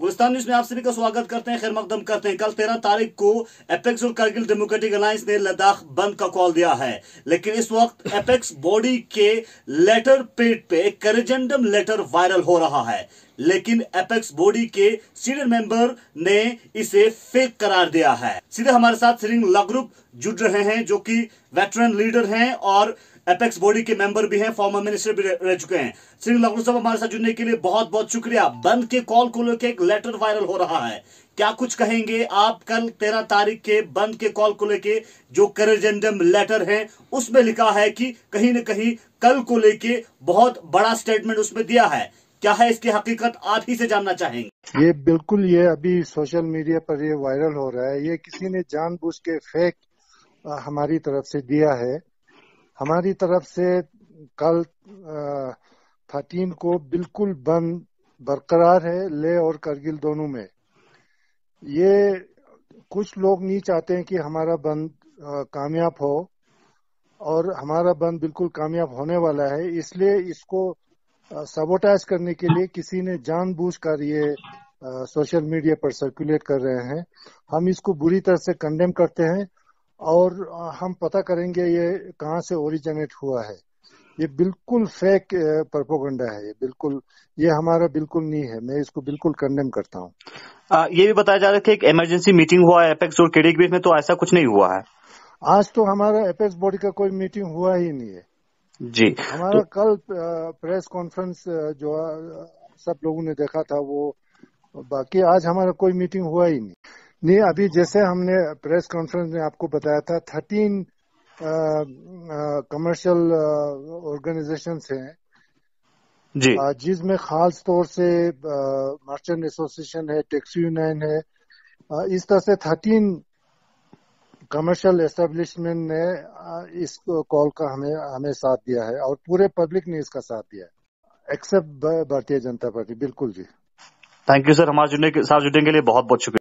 Gulistan news में आप सभी का स्वागत करते हैं, खैर मकदम करते हैं। कल 13 तारीख को एपेक्स और करगिल डेमोक्रेटिक अलायंस ने लद्दाख बंद का कॉल दिया है, लेकिन इस वक्त एपेक्स बॉडी के लेटर पेड पे एक करेजेंडम लेटर वायरल हो रहा है, लेकिन एपेक्स बॉडी के सीनियर मेंबर ने इसे फेक करार दिया है। सीधे हमारे साथ श्रींग लगरुप जुड़ रहे हैं, जो कि वेटरन लीडर हैं और एपेक्स बॉडी के मेंबर भी हैं, फॉर्मर मिनिस्टर भी रह चुके हैं। श्रींग लगरुप साहब, हमारे साथ जुड़ने के लिए बहुत बहुत शुक्रिया। बंद के कॉल को लेकर एक लेटर वायरल हो रहा है, क्या कुछ कहेंगे आप? कल 13 तारीख के बंद के कॉल को लेके जो करेजेंडम लेटर है उसमें लिखा है कि कहीं न कहीं कल को लेके बहुत बड़ा स्टेटमेंट उसमें दिया है, क्या है इसकी हकीकत? आप ही से जानना चाहेंगे। ये बिल्कुल, ये अभी सोशल मीडिया पर ये वायरल हो रहा है। ये किसी ने जानबूझ के फेक हमारी तरफ से दिया है। हमारी तरफ से कल 13 को बिल्कुल बंद बरकरार है, लेह और करगिल दोनों में। ये कुछ लोग नहीं चाहते हैं कि हमारा बंद कामयाब हो, और हमारा बंद बिल्कुल कामयाब होने वाला है। इसलिए इसको सबोटाइज करने के लिए किसी ने जानबूझकर ये सोशल मीडिया पर सर्कुलेट कर रहे हैं। हम इसको बुरी तरह से कंडेम करते हैं और हम पता करेंगे ये कहाँ से ओरिजिनेट हुआ है। ये बिल्कुल फेक प्रोपेगेंडा है, ये हमारा बिल्कुल नहीं है। मैं इसको बिल्कुल कंडेम करता हूँ। ये भी बताया जा रहा है कि एक इमरजेंसी मीटिंग हुआ है एपेक्स और केडी के बीच में, तो ऐसा कुछ नहीं हुआ है। आज तो हमारा एपेक्स बॉडी का कोई मीटिंग हुआ ही नहीं है जी। हमारा कल प्रेस कॉन्फ्रेंस जो सब लोगों ने देखा था वो, बाकी आज हमारा कोई मीटिंग हुआ ही नहीं। अभी जैसे हमने प्रेस कॉन्फ्रेंस में आपको बताया था, 13 कमर्शियल ऑर्गेनाइजेशंस हैं जी, जिसमें खास तौर से मर्चेंट एसोसिएशन है, टैक्सी यूनियन है। इस तरह से 13 कमर्शियल एस्टेब्लिशमेंट ने इस कॉल का हमें साथ दिया है, और पूरे पब्लिक ने इसका साथ दिया है, एक्सेप्ट भारतीय जनता पार्टी। बिल्कुल जी। थैंक यू सर, हमारे साथ जुड़ने के लिए बहुत बहुत शुक्रिया।